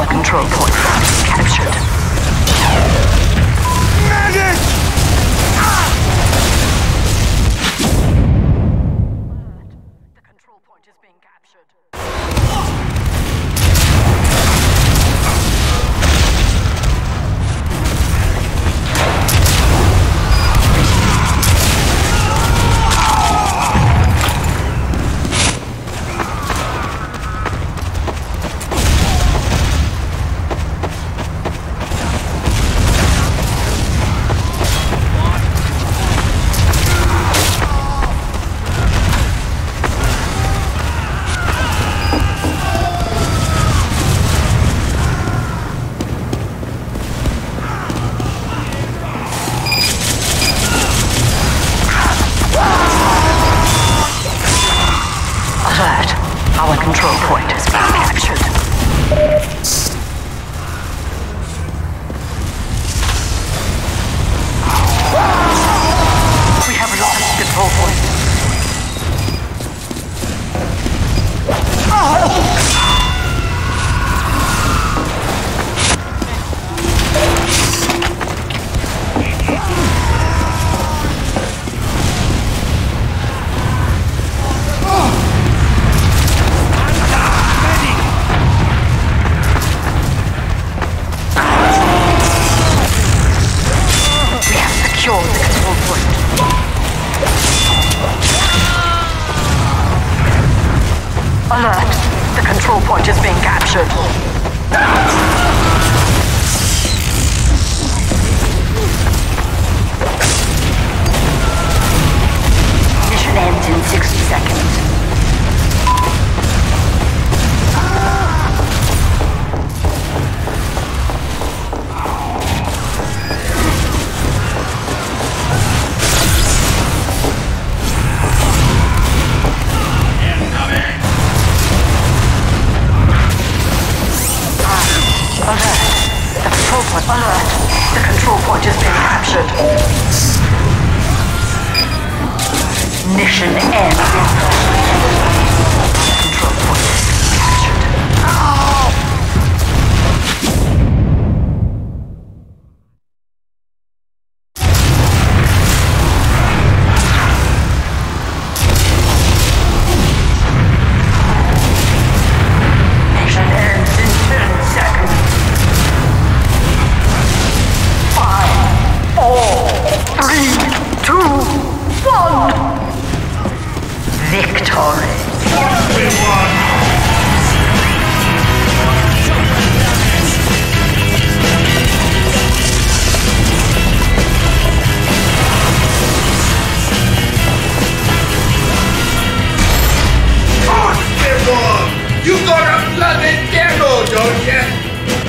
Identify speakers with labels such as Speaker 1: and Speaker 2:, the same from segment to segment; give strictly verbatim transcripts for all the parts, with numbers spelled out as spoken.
Speaker 1: control point captured.
Speaker 2: Medic!
Speaker 1: The control point is being captured. Alert. Our control point has been captured. We have lost control point. Secure the control point. Alert! The control point is being captured. Mission ends in sixty seconds. Alert! The control point has been captured. Mission ends. Control point has been captured. Mission ends in ten seconds. Three, two, one. Victory.
Speaker 2: You got a bloody demo, don't you?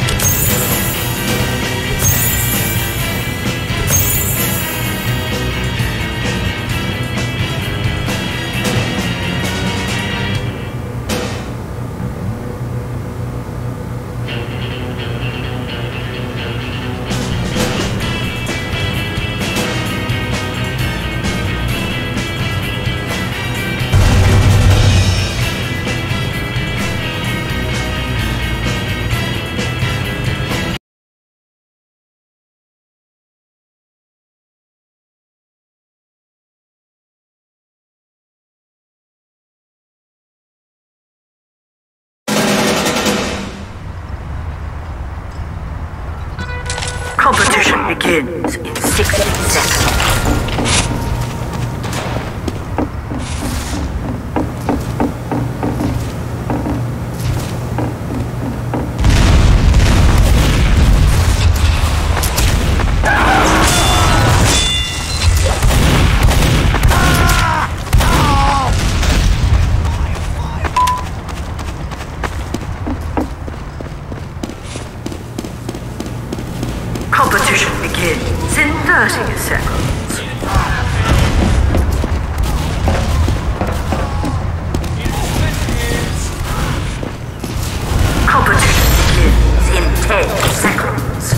Speaker 2: Competition begins in sixty seconds. Competition begins in thirty seconds. Competition begins in ten seconds.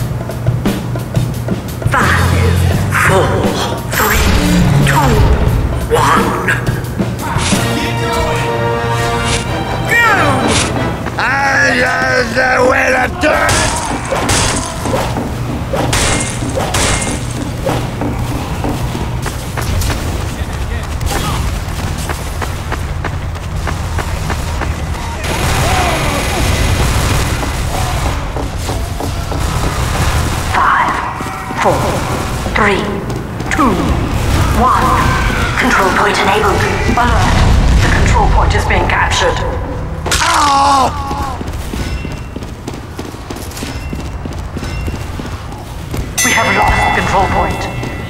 Speaker 2: Five, four, three, two, one. Go! I
Speaker 1: Four, three, two, one. Control point enabled. Alert. The control point is being captured. We have lost control point.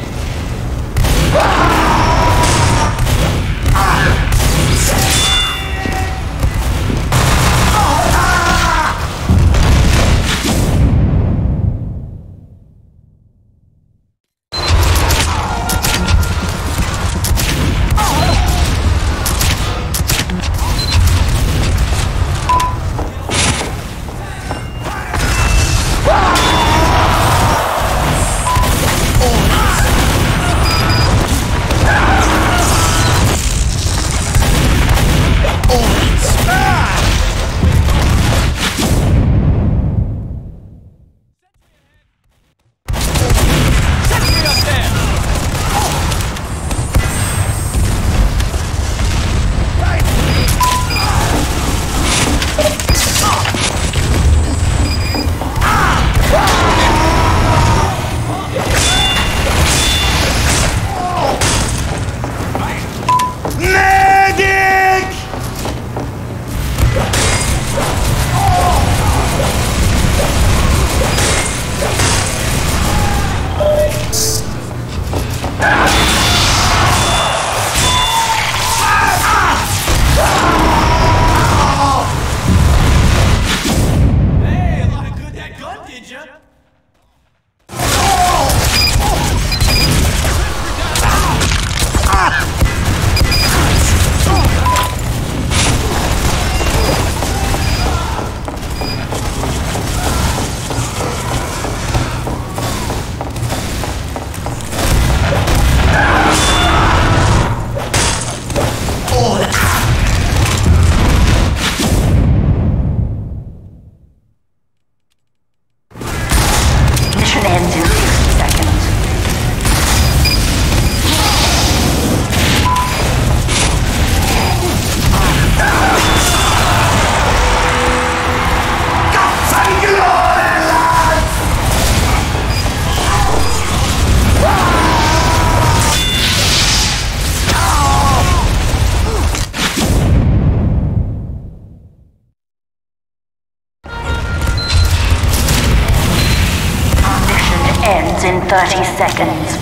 Speaker 1: In thirty seconds.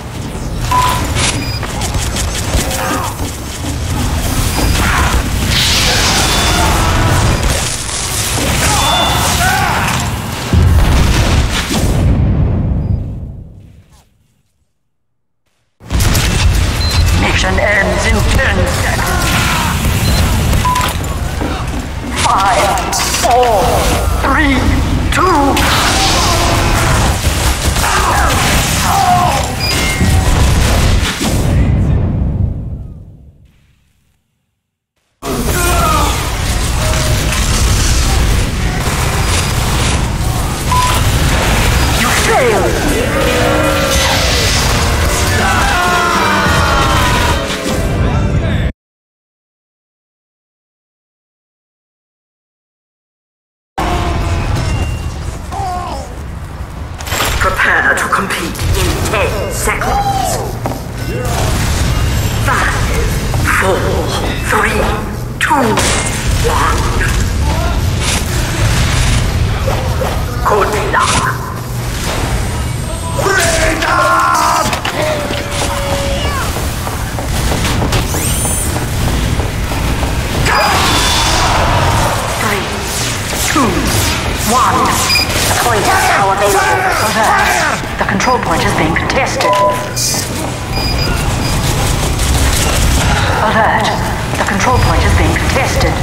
Speaker 1: Mission ends in ten seconds. Five, four, three, two.
Speaker 3: Prepare to compete in ten seconds. Five, four, three, two, one. Good luck. Freedom!
Speaker 1: Three, two, one.
Speaker 3: Point is now available for
Speaker 1: Alert. The control point is being contested. Alert. The control point is being contested.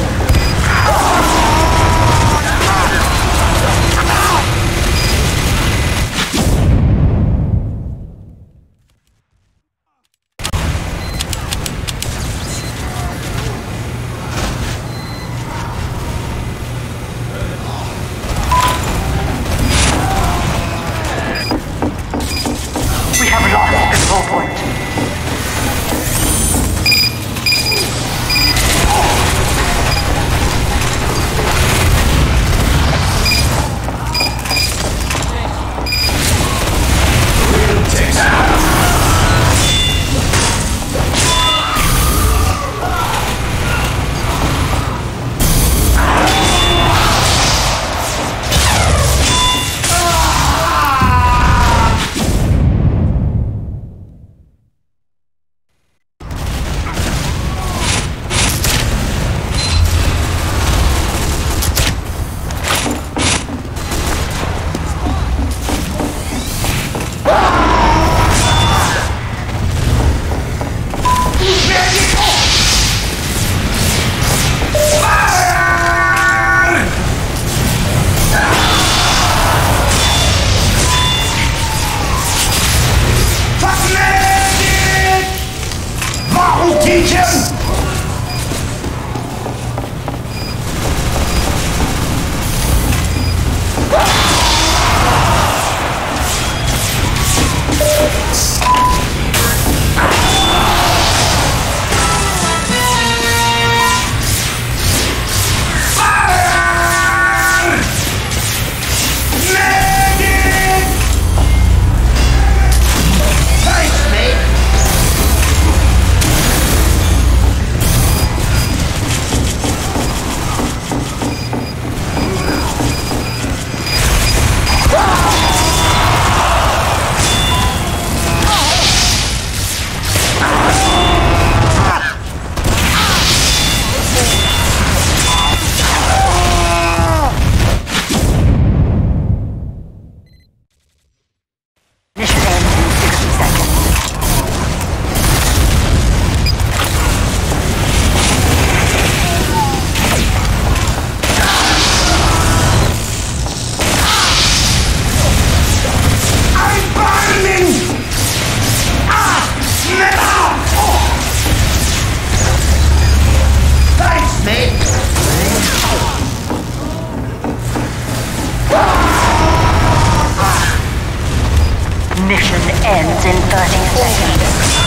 Speaker 1: Mission ends in thirty seconds.